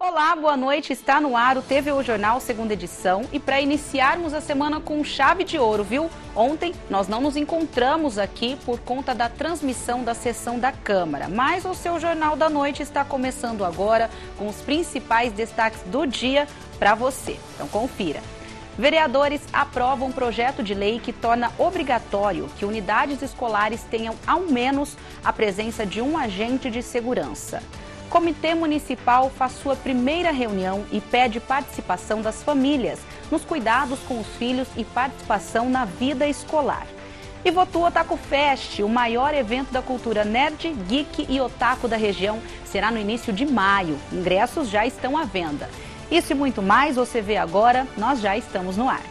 Olá, boa noite. Está no ar o TV O Jornal, segunda edição. E para iniciarmos a semana com chave de ouro, viu? Ontem nós não nos encontramos aqui por conta da transmissão da sessão da Câmara. Mas o seu Jornal da Noite está começando agora com os principais destaques do dia para você. Então confira. Vereadores aprovam um projeto de lei que torna obrigatório que unidades escolares tenham ao menos a presença de um agente de segurança. Comitê Municipal faz sua primeira reunião e pede participação das famílias nos cuidados com os filhos e participação na vida escolar. E Votua Otaku Fest, o maior evento da cultura nerd, geek e otaku da região, será no início de maio. Ingressos já estão à venda. Isso e muito mais você vê agora, nós já estamos no ar.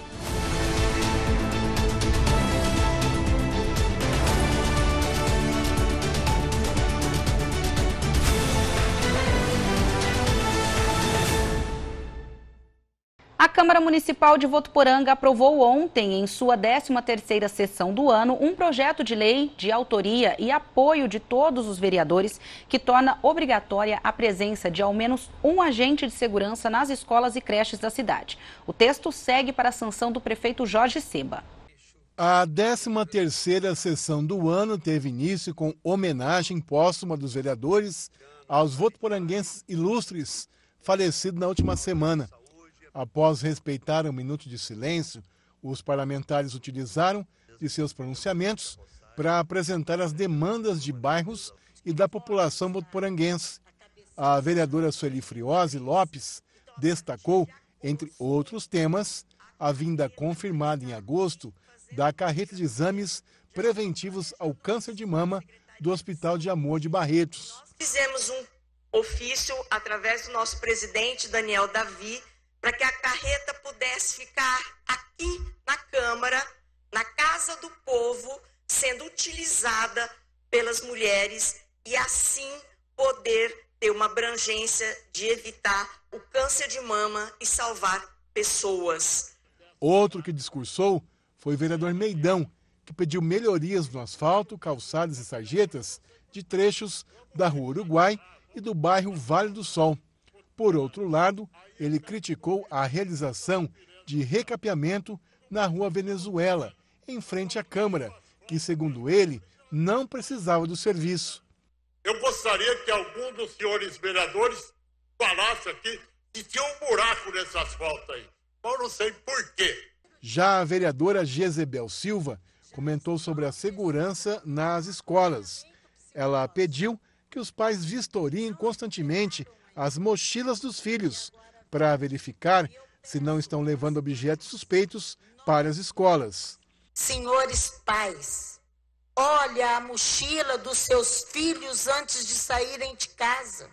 A Câmara Municipal de Votuporanga aprovou ontem, em sua 13ª sessão do ano, um projeto de lei de autoria e apoio de todos os vereadores que torna obrigatória a presença de ao menos um agente de segurança nas escolas e creches da cidade. O texto segue para a sanção do prefeito Jorge Seba. A 13ª sessão do ano teve início com homenagem póstuma dos vereadores aos votuporanguenses ilustres falecidos na última semana. Após respeitar um minuto de silêncio, os parlamentares utilizaram de seus pronunciamentos para apresentar as demandas de bairros e da população votuporanguense. A vereadora Sueli Friose Lopes destacou, entre outros temas, a vinda confirmada em agosto da carreta de exames preventivos ao câncer de mama do Hospital de Amor de Barretos. Fizemos um ofício através do nosso presidente Daniel Davi, para que a carreta pudesse ficar aqui na Câmara, na Casa do Povo, sendo utilizada pelas mulheres e assim poder ter uma abrangência de evitar o câncer de mama e salvar pessoas. Outro que discursou foi o vereador Meidão, que pediu melhorias no asfalto, calçadas e sarjetas de trechos da Rua Uruguai e do bairro Vale do Sol. Por outro lado, ele criticou a realização de recapeamento na Rua Venezuela, em frente à Câmara, que, segundo ele, não precisava do serviço. Eu gostaria que algum dos senhores vereadores falasse aqui que tinha um buraco nesse asfalto aí. Eu não sei por quê. Já a vereadora Jezebel Silva comentou sobre a segurança nas escolas. Ela pediu que os pais vistoriem constantemente as mochilas dos filhos, para verificar se não estão levando objetos suspeitos para as escolas. Senhores pais, olha a mochila dos seus filhos antes de saírem de casa.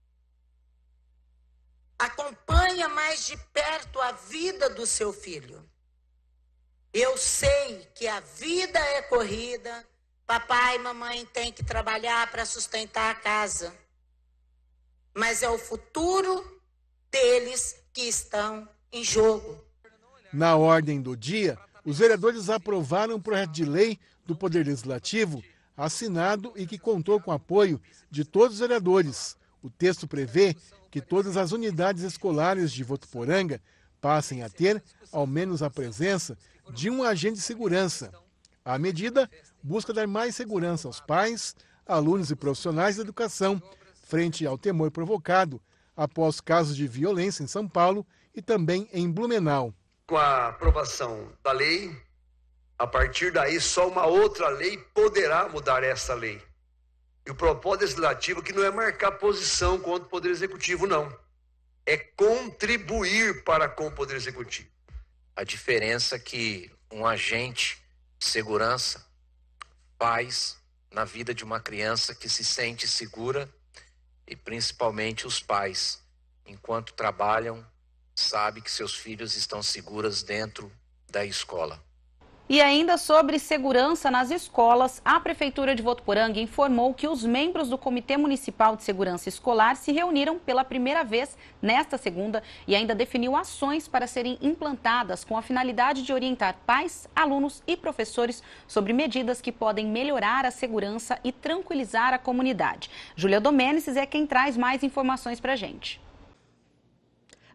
Acompanha mais de perto a vida do seu filho. Eu sei que a vida é corrida, papai e mamãe têm que trabalhar para sustentar a casa. Mas é o futuro deles que estão em jogo. Na ordem do dia, os vereadores aprovaram um projeto de lei do Poder Legislativo assinado e que contou com o apoio de todos os vereadores. O texto prevê que todas as unidades escolares de Votuporanga passem a ter, ao menos, a presença de um agente de segurança. A medida busca dar mais segurança aos pais, alunos e profissionais da educação, frente ao temor provocado após casos de violência em São Paulo e também em Blumenau. Com a aprovação da lei, a partir daí só uma outra lei poderá mudar essa lei. E o propósito legislativo que não é marcar posição contra o Poder Executivo, não. É contribuir para com o Poder Executivo. A diferença que um agente de segurança faz na vida de uma criança que se sente segura, e principalmente os pais, enquanto trabalham, sabem que seus filhos estão seguros dentro da escola. E ainda sobre segurança nas escolas, a Prefeitura de Votuporanga informou que os membros do Comitê Municipal de Segurança Escolar se reuniram pela primeira vez nesta segunda e ainda definiu ações para serem implantadas com a finalidade de orientar pais, alunos e professores sobre medidas que podem melhorar a segurança e tranquilizar a comunidade. Júlia Domênices é quem traz mais informações para a gente.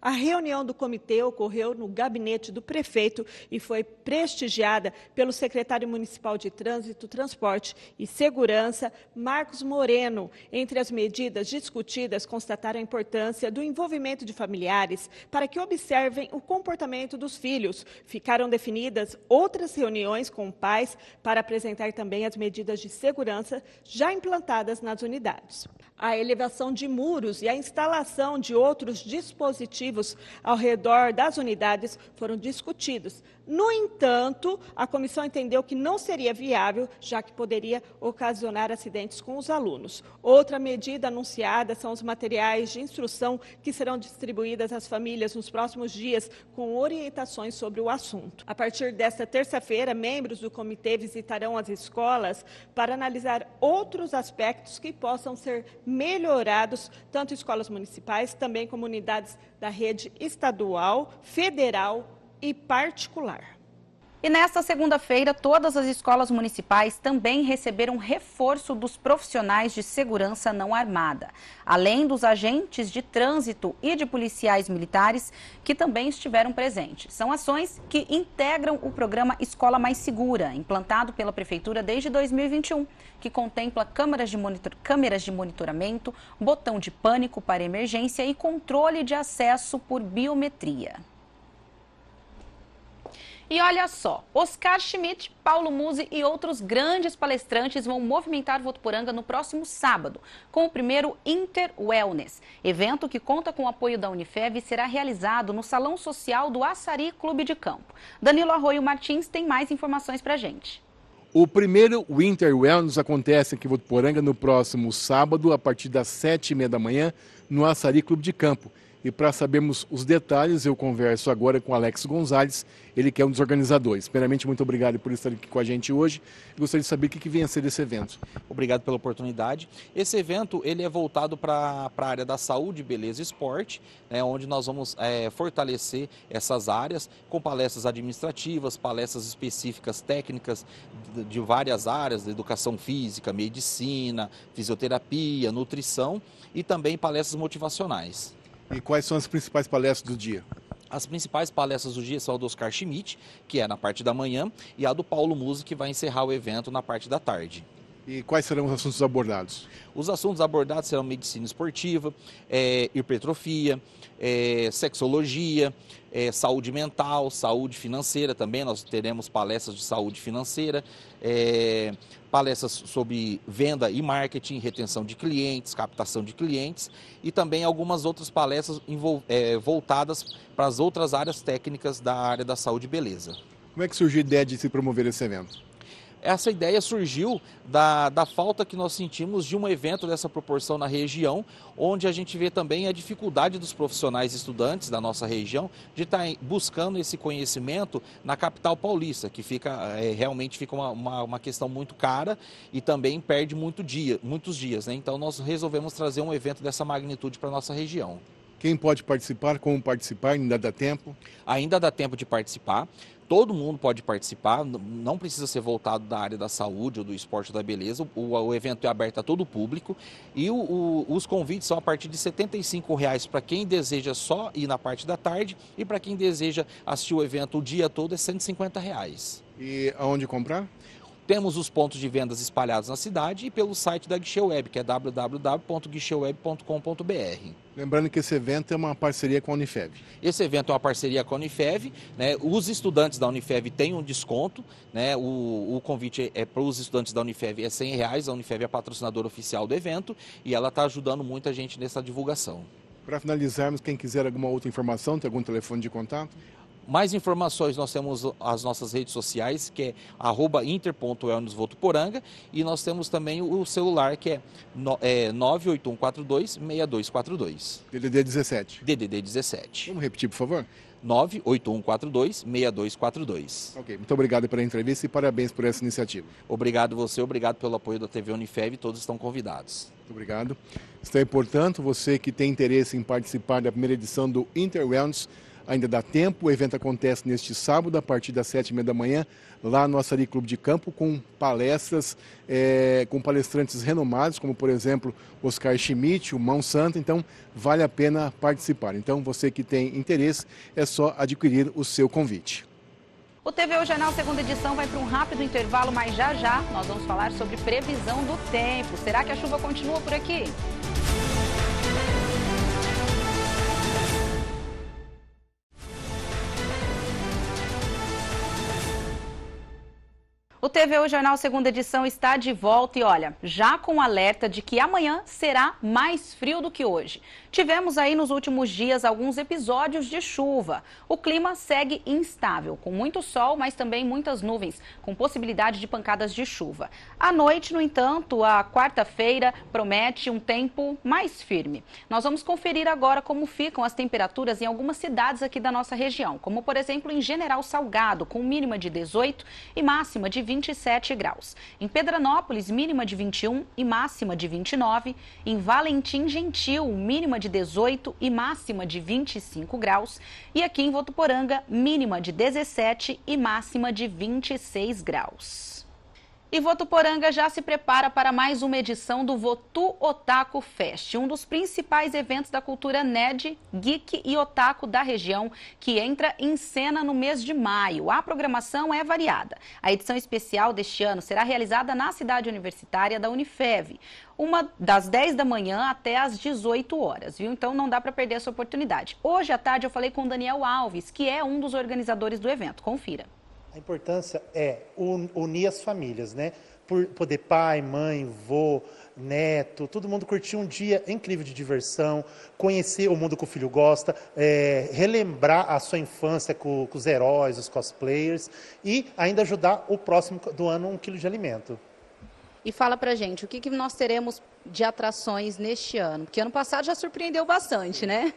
A reunião do comitê ocorreu no gabinete do prefeito e foi prestigiada pelo secretário municipal de Trânsito, Transporte e Segurança, Marcos Moreno. Entre as medidas discutidas, constataram a importância do envolvimento de familiares para que observem o comportamento dos filhos. Ficaram definidas outras reuniões com pais para apresentar também as medidas de segurança já implantadas nas unidades. A elevação de muros e a instalação de outros dispositivos ao redor das unidades foram discutidos. No entanto, a comissão entendeu que não seria viável, já que poderia ocasionar acidentes com os alunos. Outra medida anunciada são os materiais de instrução que serão distribuídos às famílias nos próximos dias, com orientações sobre o assunto. A partir desta terça-feira, membros do comitê visitarão as escolas para analisar outros aspectos que possam ser melhorados, tanto escolas municipais, também como unidades da rede estadual, federal e particular. E nesta segunda-feira, todas as escolas municipais também receberam reforço dos profissionais de segurança não armada, além dos agentes de trânsito e de policiais militares que também estiveram presentes. São ações que integram o programa Escola Mais Segura, implantado pela Prefeitura desde 2021, que contempla câmeras de monitoramento, botão de pânico para emergência e controle de acesso por biometria. E olha só, Oscar Schmidt, Paulo Musi e outros grandes palestrantes vão movimentar Votuporanga no próximo sábado, com o primeiro Inter Wellness, evento que conta com o apoio da Unifev e será realizado no Salão Social do Açari Clube de Campo. Danilo Arroio Martins tem mais informações pra gente. O primeiro Winter Wellness acontece aqui em Votuporanga no próximo sábado, a partir das 7h30 da manhã, no Açari Clube de Campo. E para sabermos os detalhes, eu converso agora com Alex Gonzalez, ele que é um dos organizadores. Primeiramente, muito obrigado por estar aqui com a gente hoje. Eu gostaria de saber o que vem a ser desse evento. Obrigado pela oportunidade. Esse evento ele é voltado para a área da saúde, beleza e esporte, né, onde nós vamos fortalecer essas áreas com palestras administrativas, palestras específicas técnicas de várias áreas, de educação física, medicina, fisioterapia, nutrição e também palestras motivacionais. E quais são as principais palestras do dia? As principais palestras do dia são a do Oscar Schmidt, que é na parte da manhã, e a do Paulo Musi, que vai encerrar o evento na parte da tarde. E quais serão os assuntos abordados? Os assuntos abordados serão medicina esportiva, hipertrofia, sexologia, saúde mental, saúde financeira também. Nós teremos palestras de saúde financeira, palestras sobre venda e marketing, retenção de clientes, captação de clientes e também algumas outras palestras voltadas para as outras áreas técnicas da área da saúde e beleza. Como é que surgiu a ideia de se promover esse evento? Essa ideia surgiu da falta que nós sentimos de um evento dessa proporção na região, onde a gente vê também a dificuldade dos profissionais e estudantes da nossa região de estar buscando esse conhecimento na capital paulista, que realmente fica uma questão muito cara e também perde muitos dias, né? Então nós resolvemos trazer um evento dessa magnitude para a nossa região. Quem pode participar, como participar, ainda dá tempo? Ainda dá tempo de participar. Todo mundo pode participar, não precisa ser voltado da área da saúde ou do esporte ou da beleza. O evento é aberto a todo o público e os convites são a partir de R$ 75,00 para quem deseja só ir na parte da tarde e para quem deseja assistir o evento o dia todo é R$ 150,00. E aonde comprar? Temos os pontos de vendas espalhados na cidade e pelo site da Guichê Web, que é www.guicheweb.com.br. Lembrando que esse evento é uma parceria com a Unifev. Esse evento é uma parceria com a Unifev, né? Os estudantes da Unifev têm um desconto, né? O convite para os estudantes da Unifev é R$ 100,00, a Unifev é a patrocinadora oficial do evento e ela está ajudando muita gente nessa divulgação. Para finalizarmos, quem quiser alguma outra informação, tem algum telefone de contato? Mais informações, nós temos as nossas redes sociais, que é @inter.wellnessvotuporanga, e nós temos também o celular, que é 98142-6242. DDD 17. DDD 17. Vamos repetir, por favor? 98142-6242. Ok, muito obrigado pela entrevista e parabéns por essa iniciativa. Obrigado você, obrigado pelo apoio da TV Unifev, todos estão convidados. Muito obrigado. Está aí, portanto, você que tem interesse em participar da primeira edição do Inter Wellness, ainda dá tempo. O evento acontece neste sábado, a partir das 7h30 da manhã, lá no Açaí Clube de Campo, com palestras, com palestrantes renomados, como, por exemplo, Oscar Schmidt, o Mão Santa. Então, vale a pena participar. Então, você que tem interesse, é só adquirir o seu convite. O TVU Jornal Segunda Edição vai para um rápido intervalo, mas já nós vamos falar sobre previsão do tempo. Será que a chuva continua por aqui? O TVU Jornal Segunda Edição está de volta e olha, já com alerta de que amanhã será mais frio do que hoje. Tivemos aí nos últimos dias alguns episódios de chuva. O clima segue instável, com muito sol, mas também muitas nuvens, com possibilidade de pancadas de chuva. À noite, no entanto, a quarta-feira promete um tempo mais firme. Nós vamos conferir agora como ficam as temperaturas em algumas cidades aqui da nossa região, como por exemplo em General Salgado, com mínima de 18 e máxima de 27 graus. Em Pedranópolis, mínima de 21 e máxima de 29. Em Valentim Gentil, mínima de 18 e máxima de 25 graus. E aqui em Votuporanga, mínima de 17 e máxima de 26 graus. E Votuporanga já se prepara para mais uma edição do Votu Otaku Fest, um dos principais eventos da cultura nerd, geek e otaku da região, que entra em cena no mês de maio. A programação é variada. A edição especial deste ano será realizada na cidade universitária da Unifev, das 10 da manhã até as 18 horas, viu? Então não dá para perder essa oportunidade. Hoje à tarde eu falei com o Daniel Alves, que é um dos organizadores do evento. Confira. A importância é unir as famílias, né? Por poder pai, mãe, vô, neto, todo mundo curtir um dia incrível de diversão, conhecer o mundo que o filho gosta, relembrar a sua infância com os heróis, os cosplayers e ainda ajudar o próximo do ano 1 quilo de alimento. E fala pra gente, o que nós teremos de atrações neste ano? Porque ano passado já surpreendeu bastante, né?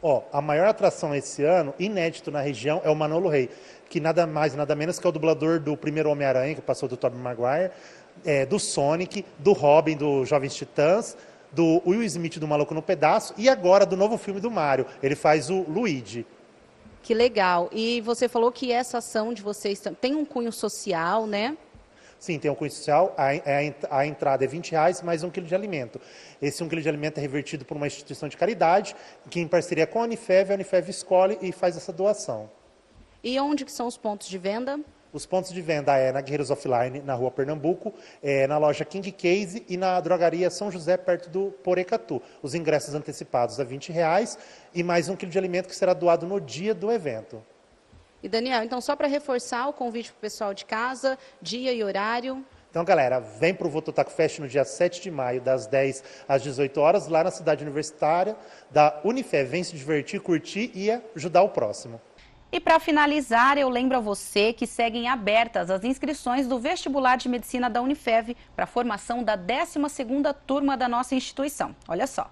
A maior atração esse ano, inédito na região, é o Manolo Rey, que nada mais, nada menos que é o dublador do primeiro Homem-Aranha, que passou do Tobey Maguire, do Sonic, do Robin, do Jovens Titãs, do Will Smith, do Maluco no Pedaço, e agora do novo filme do Mario. Ele faz o Luigi. Que legal. E você falou que essa ação de vocês tem um cunho social, né? Sim, tem um cunho social, a entrada é R$20 mais 1 quilo de alimento. Esse 1 quilo de alimento é revertido por uma instituição de caridade, que em parceria com a Unifev escolhe e faz essa doação. E onde que são os pontos de venda? Os pontos de venda é na Guerreiros Offline, na Rua Pernambuco, na loja King Case e na drogaria São José, perto do Porecatu. Os ingressos antecipados a R$20 e mais 1 quilo de alimento que será doado no dia do evento. E Daniel, então só para reforçar o convite para o pessoal de casa, dia e horário. Então, galera, vem para o Votu Otaku Fest no dia 7 de maio, das 10 às 18 horas, lá na cidade universitária da Unifev. Vem se divertir, curtir e ajudar o próximo. E para finalizar, eu lembro a você que seguem abertas as inscrições do vestibular de medicina da Unifev para a formação da 12ª turma da nossa instituição. Olha só.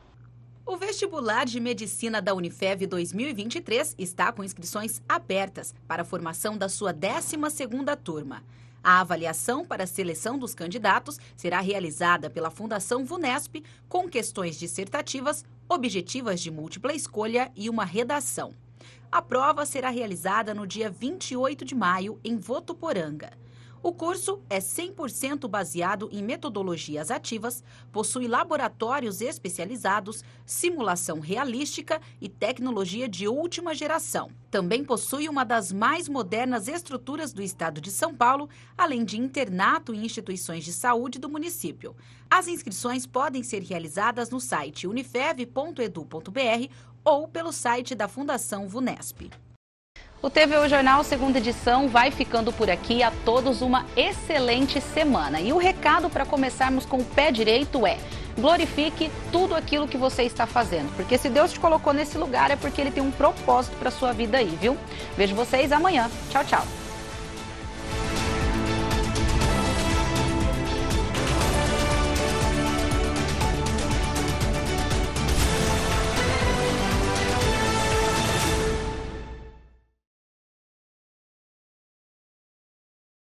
O vestibular de medicina da Unifev 2023 está com inscrições abertas para a formação da sua 12ª turma. A avaliação para a seleção dos candidatos será realizada pela Fundação VUNESP com questões dissertativas, objetivas de múltipla escolha e uma redação. A prova será realizada no dia 28 de maio em Votuporanga. O curso é 100% baseado em metodologias ativas, possui laboratórios especializados, simulação realística e tecnologia de última geração. Também possui uma das mais modernas estruturas do estado de São Paulo, além de internato em instituições de saúde do município. As inscrições podem ser realizadas no site unifev.edu.br ou pelo site da Fundação VUNESP. O TVU Jornal Segunda Edição vai ficando por aqui. A todos uma excelente semana. E o recado para começarmos com o pé direito é: glorifique tudo aquilo que você está fazendo. Porque se Deus te colocou nesse lugar é porque Ele tem um propósito para a sua vida aí, viu? Vejo vocês amanhã. Tchau, tchau.